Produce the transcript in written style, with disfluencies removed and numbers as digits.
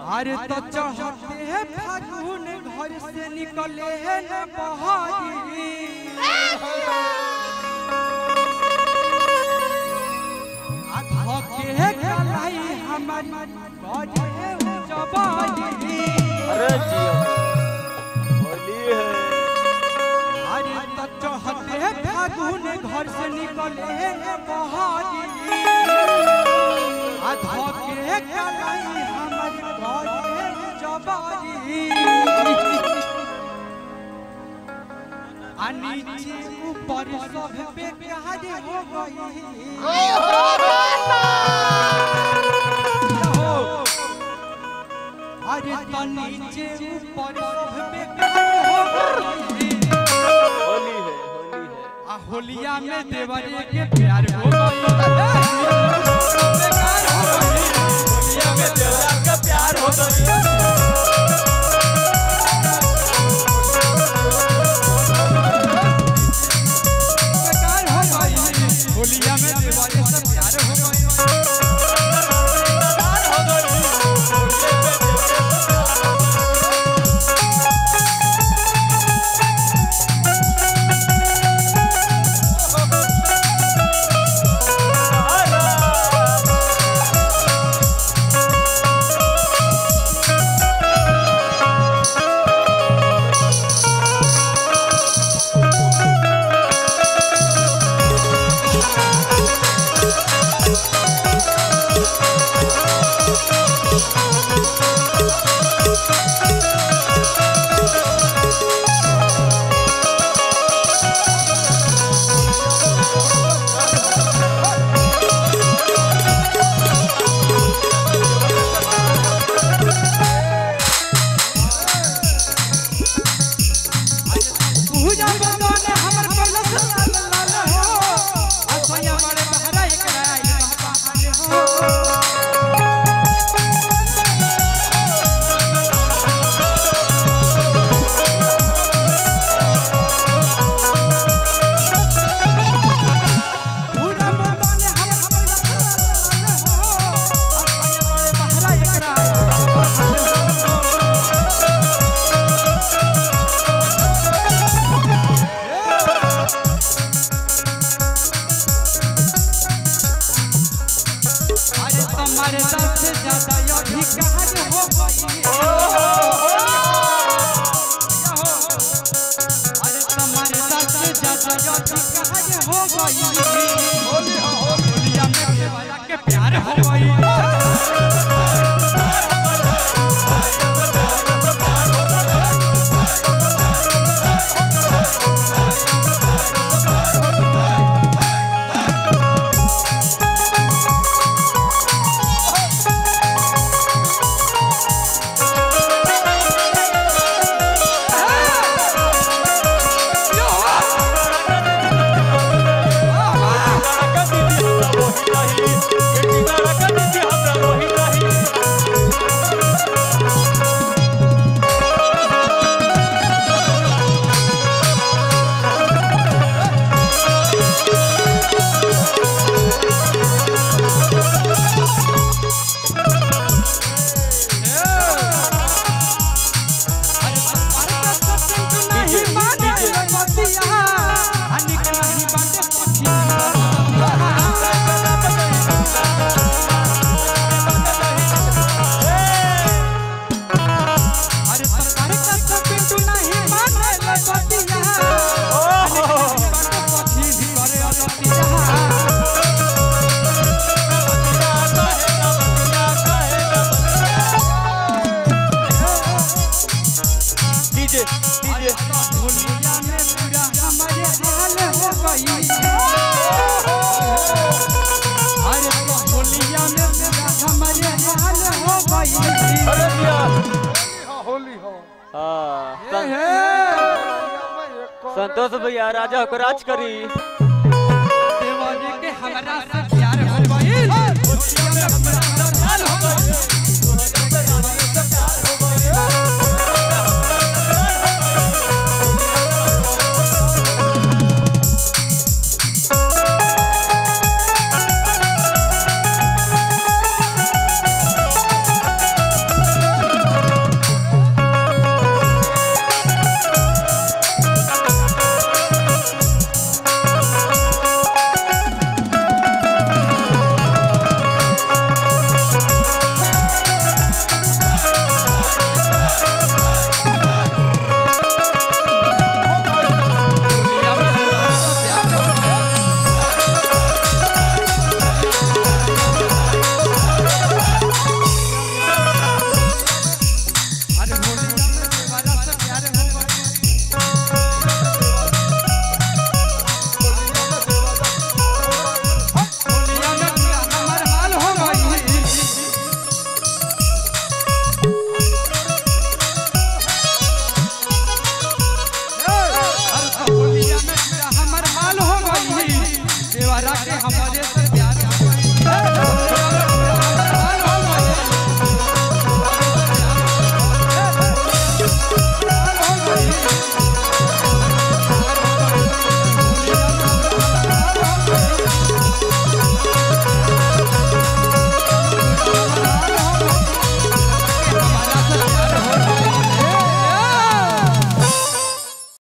अरे तो चढ़ते हैं फागुन घर से निकले हैं न बहारी धोखे कलाई हमारी गजे जबारी। अरे जियो होली है। अरे तो चढ़ते हैं फागुन घर से निकले हैं न बहारी धोखे कलाई हमारी गजे जबारी। नीचे ऊपर सब बेकार हो गई अरे तो नीचे ऊपर सब बेकार हो गई। होली है होलिया में देवरे के प्यार हो गई बेकार हो गई। होलिया में देवरा का प्यार हो गई होलिया में देवारे से प्यार हो गई। हमारे दस से ज्यादा अधिकार हो गई। अरे हमारे दस से ज्यादा अधिकार हो गई। होलिया में देवरा के प्यार हो गई। होलिया में पूरा हमारे हाल हो गई। अरे होलिया में पूरा हमारे हाल हो गई। होली हो संतोष भैया राजा को राज करी देवारे के हमारा